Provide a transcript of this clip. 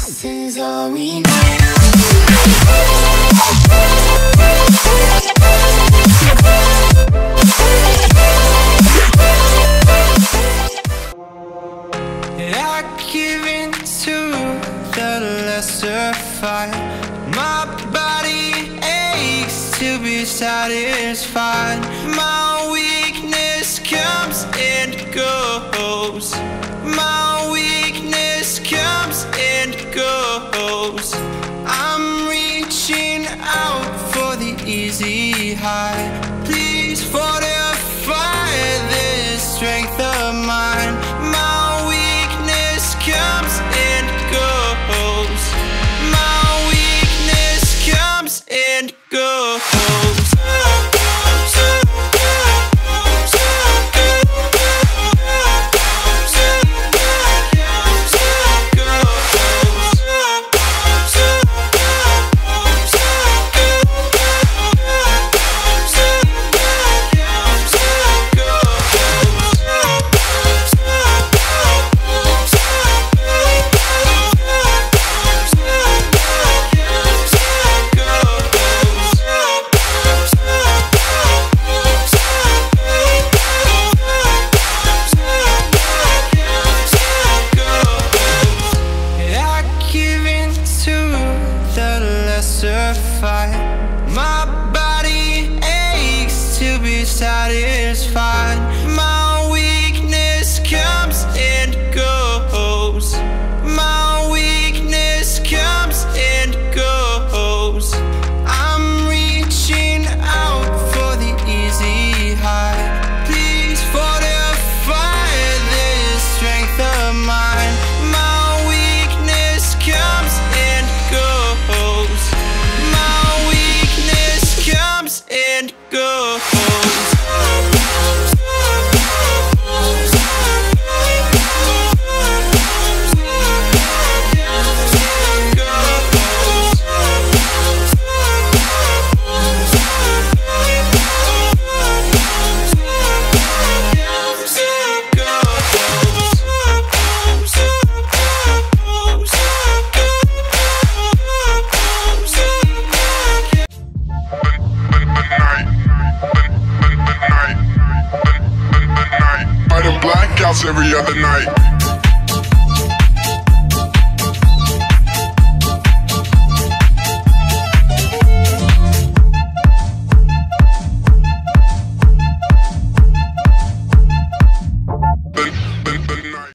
This is all we know. I give in to the lesser fight. My body aches to be satisfied. My weakness comes and goes. My weakness comes and goes. I'm reaching out for the easy high. Please fortify this strength of mine. My weakness comes and goes. My weakness comes and goes. My body aches to be satisfied. My weakness comes and goes. My weakness comes and goes. I'm reaching out for the easy high. Please fortify this strength of mine. My weakness comes and goes. And go. Every other night.